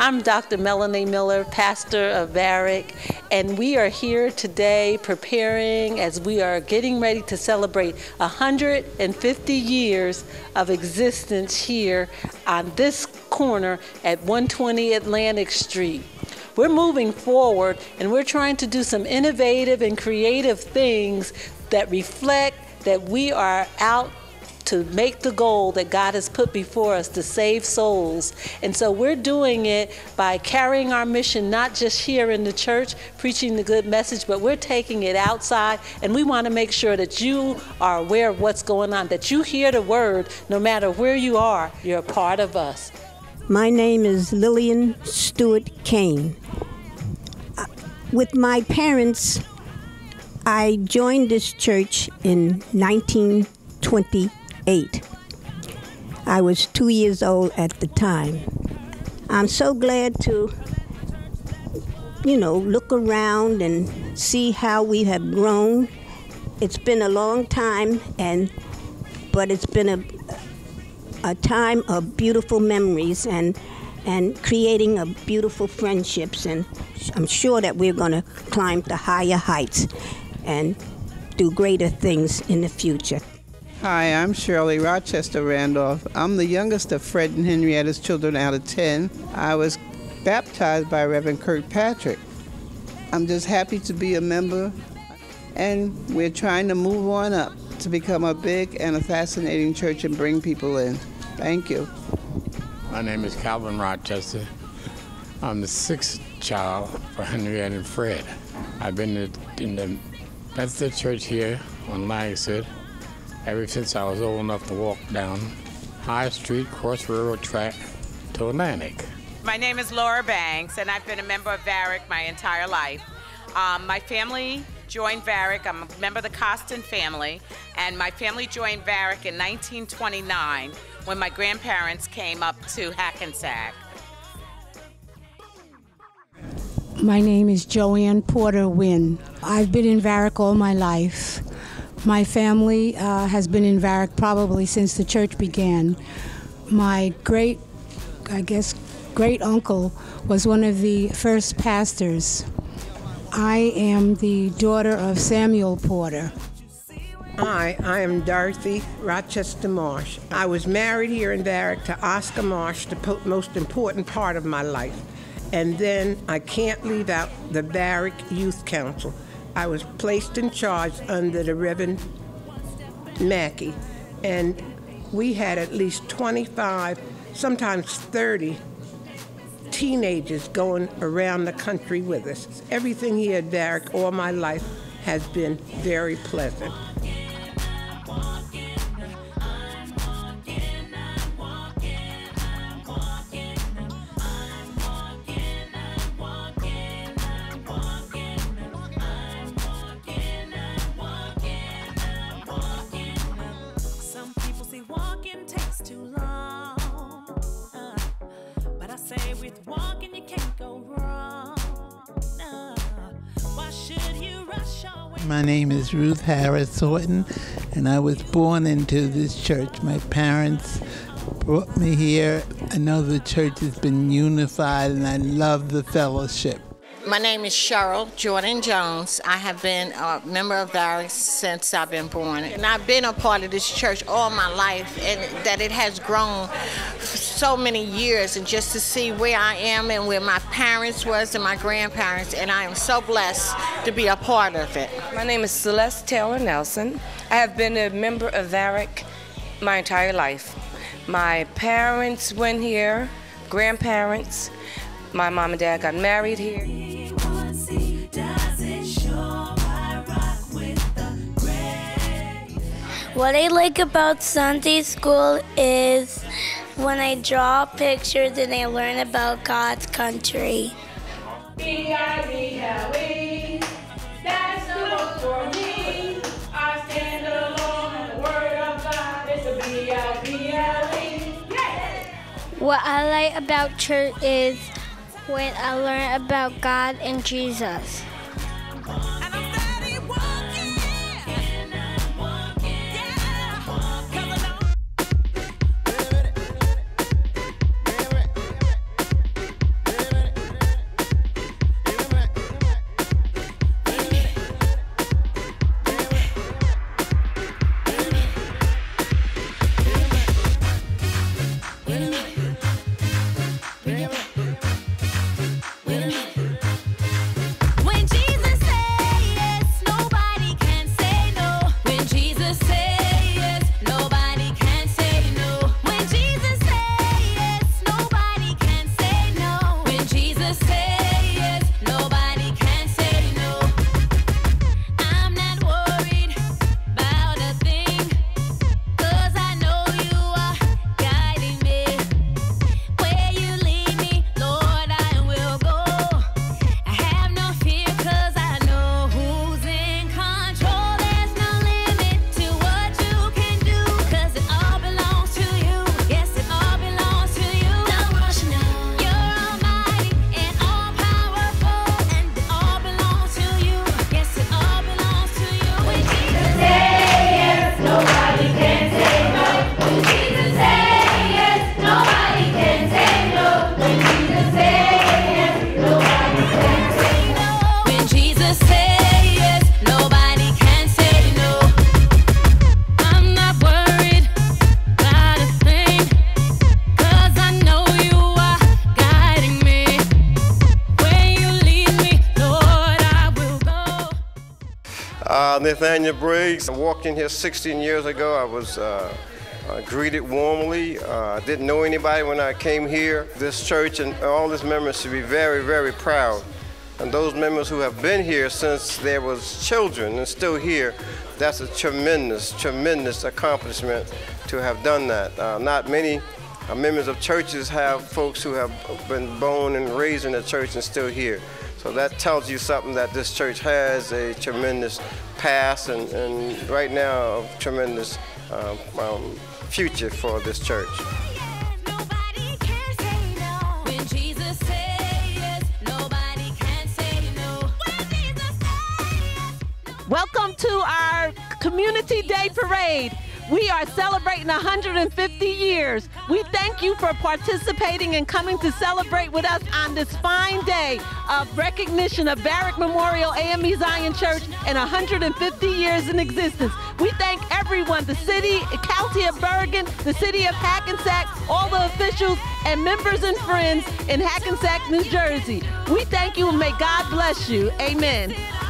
I'm Dr. Melanie Miller, pastor of Varick, and we are here today preparing as we are getting ready to celebrate 150 years of existence here on this corner at 120 Atlantic Street. We're moving forward and we're trying to do some innovative and creative things that reflect that we are out to make the goal that God has put before us to save souls. And so we're doing it by carrying our mission, not just here in the church, preaching the good message, but we're taking it outside, and we want to make sure that you are aware of what's going on, that you hear the word no matter where you are. You're a part of us. My name is Lillian Stewart Kane. With my parents, I joined this church in 1928. I was 2 years old at the time. I'm so glad to, look around and see how we have grown. It's been a long time, but it's been a time of beautiful memories and creating a beautiful friendships, and I'm sure that we're going to climb to higher heights and do greater things in the future. Hi, I'm Shirley Rochester Randolph. I'm the youngest of Fred and Henrietta's children out of 10. I was baptized by Reverend Kirkpatrick. I'm just happy to be a member, and we're trying to move on up to become a big and a fascinating church and bring people in. Thank you. My name is Calvin Rochester. I'm the sixth child for Henrietta and Fred. I've been in the Methodist Church here on Langsford ever since I was old enough to walk down High Street, cross railroad track to Atlantic. My name is Laura Banks, and I've been a member of Varick my entire life. My family joined Varick. I'm a member of the Costin family, and my family joined Varick in 1929 when my grandparents came up to Hackensack. My name is Joanne Porter Wynn. I've been in Varick all my life. My family has been in Varick probably since the church began. My great uncle was one of the first pastors. I am the daughter of Samuel Porter. Hi, I am Dorothy Rochester Marsh. I was married here in Varick to Oscar Marsh, the most important part of my life. And then I can't leave out the Varick Youth Council. I was placed in charge under the Reverend Mackey, and we had at least 25, sometimes 30 teenagers going around the country with us. Everything here at Varick all my life has been very pleasant. My name is Ruth Harris Horton, and I was born into this church. My parents brought me here. I know the church has been unified, and I love the fellowship. My name is Cheryl Jordan Jones. I have been a member of Varick since I've been born. And I've been a part of this church all my life, and that it has grown for so many years, and just to see where I am and where my parents was and my grandparents, and I am so blessed to be a part of it. My name is Celeste Taylor Nelson. I have been a member of Varick my entire life. My parents went here, grandparents. My mom and dad got married here. What I like about Sunday school is when I draw pictures and I learn about God's country. B-I-B-L-E, that's the book for me. I stand alone in the Word of God. It's a B-I-B-L-E. What I like about church is when I learn about God and Jesus. Nathaniel Briggs. I walked in here 16 years ago. I was greeted warmly. I didn't know anybody when I came here. This church and all its members should be very, very proud. And those members who have been here since there was children and still here, that's a tremendous, tremendous accomplishment to have done that. Not many members of churches have folks who have been born and raised in the church and still here. So that tells you something, that this church has a tremendous past and right now a tremendous future for this church. Welcome to our Community Day Parade. We are celebrating 150 years. We thank you for participating and coming to celebrate with us on this fine day of recognition of Varick Memorial AME Zion Church and 150 years in existence. We thank everyone, the city, county of Bergen, the city of Hackensack, all the officials and members and friends in Hackensack, New Jersey. We thank you and may God bless you. Amen.